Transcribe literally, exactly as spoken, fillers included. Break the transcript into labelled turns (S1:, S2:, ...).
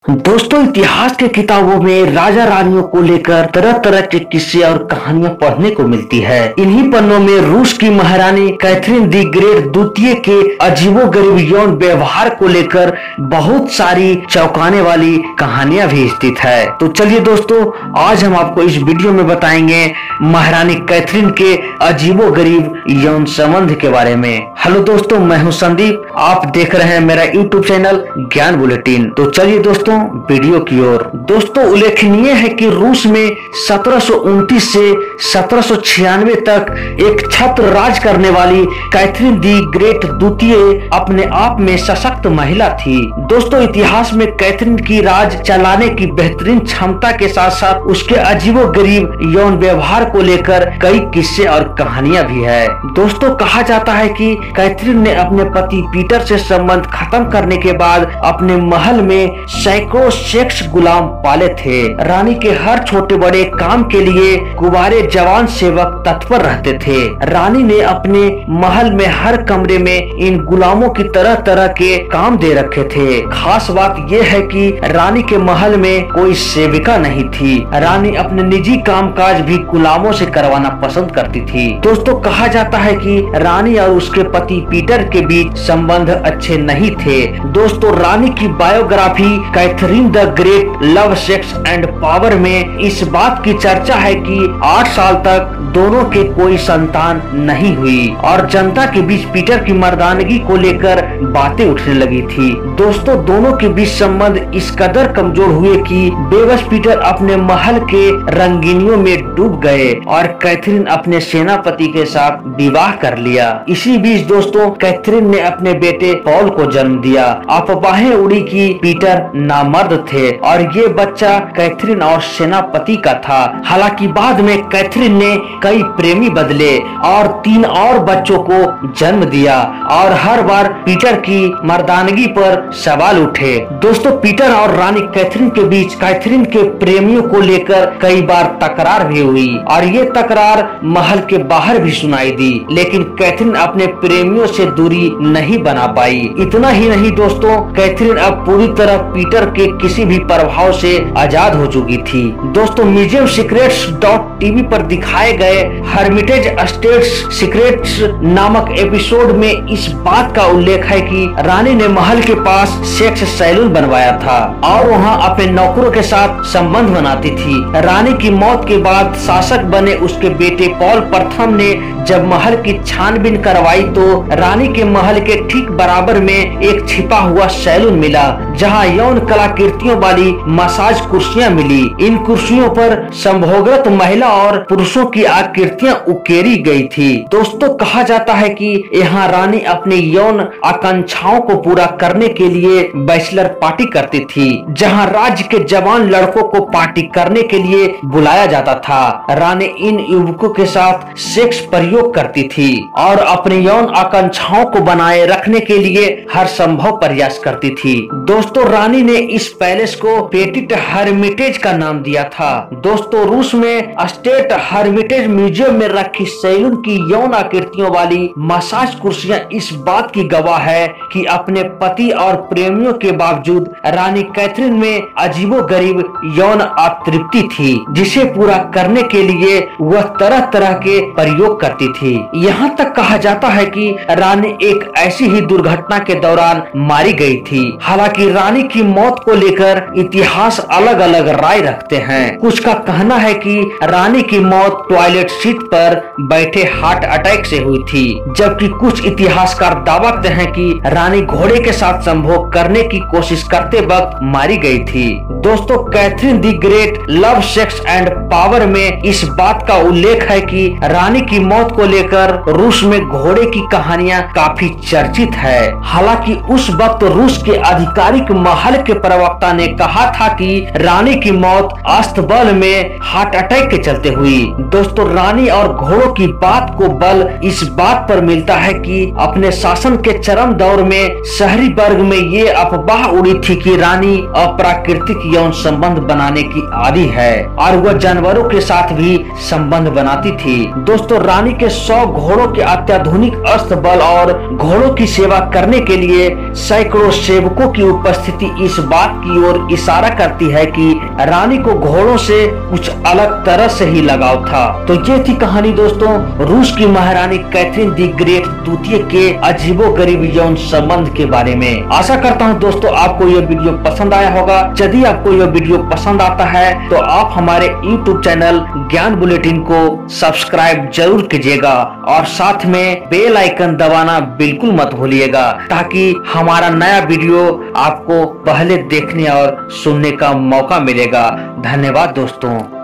S1: दोस्तों, इतिहास के किताबों में राजा रानियों को लेकर तरह तरह के किस्से और कहानियां पढ़ने को मिलती है। इन्हीं पन्नों में रूस की महारानी कैथरीन दी ग्रेट द्वितीय के अजीबोगरीब यौन व्यवहार को लेकर बहुत सारी चौंकाने वाली कहानियां भी स्थित है। तो चलिए दोस्तों, आज हम आपको इस वीडियो में बताएंगे महारानी कैथरीन के अजीबोगरीब यौन संबंध के बारे में। हेलो दोस्तों, मैं हूं संदीप, आप देख रहे हैं मेरा यूट्यूब चैनल ज्ञान बुलेटिन। तो चलिए दोस्तों वीडियो की ओर। दोस्तों, उल्लेखनीय है कि रूस में सत्रह सौ उनतीस से सत्रह सौ छियानवे तक एक छत्र राज करने वाली कैथरीन दी ग्रेट द्वितीय अपने आप में सशक्त महिला थी। दोस्तों, इतिहास में कैथरीन की राज चलाने की बेहतरीन क्षमता के साथ साथ उसके अजीबोगरीब यौन व्यवहार को लेकर कई किस्से और कहानियां भी है। दोस्तों, कहा जाता है कि कैथरीन ने अपने पति पीटर से संबंध खत्म करने के बाद अपने महल में सैकड़ों सेक्स गुलाम पाले थे। रानी के हर छोटे बड़े काम के लिए कुंवारे जवान सेवक तत्पर रहते थे। रानी ने अपने महल में हर कमरे में इन गुलामों की तरह तरह के काम दे रखे थे। खास बात यह है कि रानी के महल में कोई सेविका नहीं थी। रानी अपने निजी कामकाज भी गुलामों से करवाना पसंद करती थी। दोस्तों, कहा जाता है कि रानी और उसके पति पीटर के बीच संबंध अच्छे नहीं थे। दोस्तों, रानी की biography Catherine the Great love sex and power में इस बात की चर्चा है कि आठ साल तक दोनों के कोई संतान नहीं हुई और जनता के बीच पीटर की मर्दानगी को लेकर बातें उठने लगी थी। दोस्तों, दोनों के बीच संबंध इस कदर कमजोर हुए कि बेबस पीटर अपने महल के रंगीनियों में डूब गए और कैथरीन अपने सेनापति के साथ विवाह कर लिया। इसी बीच दोस्तों, कैथरीन ने अपने बेटे पॉल को जन्म दिया। अफवाहें उड़ी कि पीटर नामर्द थे और ये बच्चा कैथरीन और सेनापति का था। हालांकि बाद में कैथरीन ने कई प्रेमी बदले और तीन और बच्चों को जन्म दिया और हर बार पीटर की मर्दानगी पर सवाल उठे। दोस्तों, पीटर और रानी कैथरीन के बीच कैथरीन के प्रेमियों को लेकर कई बार तकरार भी हुई और ये तकरार महल के बाहर भी सुनाई दी, लेकिन कैथरीन अपने प्रेमियों से दूरी नहीं बना पाई। इतना ही नहीं दोस्तों, कैथरीन अब पूरी तरह पीटर के किसी भी प्रभाव से आजाद हो चुकी थी। दोस्तों, म्यूजियम सीक्रेट्स डॉट टीवी पर दिखाए गए हर्मिटेज स्टेट्स सीक्रेट्स नामक एपिसोड में इस बात का उल्लेख है कि रानी ने महल के पास सेक्स सैलून बनवाया था और वहां अपने नौकरों के साथ संबंध बनाती थी। रानी की मौत के बाद शासक बने उसके बेटे पॉल प्रथम ने जब महल की छानबीन करवाई तो रानी के महल के ठीक बराबर में एक छिपा हुआ सैलून मिला, जहां यौन कलाकृतियों वाली मसाज कुर्सियां मिली। इन कुर्सियों पर संभोगरत महिला और पुरुषों की आकृतियां उकेरी गई थी। दोस्तों, कहा जाता है कि यहाँ रानी अपनी यौन आकांक्षाओं को पूरा करने के लिए बैचलर पार्टी करती थी, जहां राज्य के जवान लड़कों को पार्टी करने के लिए बुलाया जाता था। रानी इन युवकों के साथ सेक्स प्रयोग करती थी और अपनी यौन आकांक्षाओं को बनाए रखने के लिए हर संभव प्रयास करती थी। दोस्तों, रानी ने इस पैलेस को पेटिट हर्मिटेज का नाम दिया था। दोस्तों, रूस में स्टेट हर्मिटेज म्यूजियम में रखी सैलून की यौन आकृतियों वाली मसाज कुर्सियां इस बात की गवाह है कि अपने पति और प्रेमियों के बावजूद रानी कैथरीन में अजीबोगरीब यौन अतृप्ति थी, जिसे पूरा करने के लिए वह तरह तरह के प्रयोग करती थी। यहाँ तक कहा जाता है कि रानी एक ऐसी ही दुर्घटना के दौरान मारी गई थी। हालांकि रानी की मौत को लेकर इतिहास अलग अलग राय रखते हैं। कुछ का कहना है कि रानी की मौत टॉयलेट सीट पर बैठे हार्ट अटैक से हुई थी, जबकि कुछ इतिहासकार दावा करते हैं कि रानी घोड़े के साथ संभोग करने की कोशिश करते वक्त मारी गई थी। दोस्तों, Catherine the Great love sex and power में इस बात का उल्लेख है कि रानी की मौत को लेकर रूस में घोड़े की कहानियां काफी चर्चित है। हालांकि उस वक्त रूस के आधिकारिक महल के प्रवक्ता ने कहा था कि रानी की मौत अस्तबल में हार्ट अटैक के चलते हुई। दोस्तों, रानी और घोड़ों की बात को बल इस बात पर मिलता है कि अपने शासन के चरम दौर में शहरी वर्ग में ये अफवाह उड़ी थी कि रानी अप्राकृतिक यौन संबंध बनाने की आदी है और वह जानवरों के साथ भी संबंध बनाती थी। दोस्तों, रानी के सौ घोड़ों के अत्याधुनिक अस्तबल और घोड़ों की सेवा करने के लिए सैकड़ों सेवकों की उपस्थिति इस बात की ओर इशारा करती है कि रानी को घोड़ों से कुछ अलग तरह से ही लगाव था। तो ये थी कहानी दोस्तों रूस की महारानी कैथरीन दी ग्रेट द्वितीय के अजीबोगरीब यौन संबंध के बारे में। आशा करता हूँ दोस्तों आपको यह वीडियो पसंद आया होगा। यदि आपको यह वीडियो पसंद आता है तो आप हमारे यूट्यूब चैनल ज्ञान बुलेटिन को सब्सक्राइब जरूर कीजिएगा और साथ में बेल आइकन दबाना बिल्कुल मत भूलिएगा, ताकि हमारा नया वीडियो आपको पहले देखने और सुनने का मौका मिलेगा। धन्यवाद दोस्तों।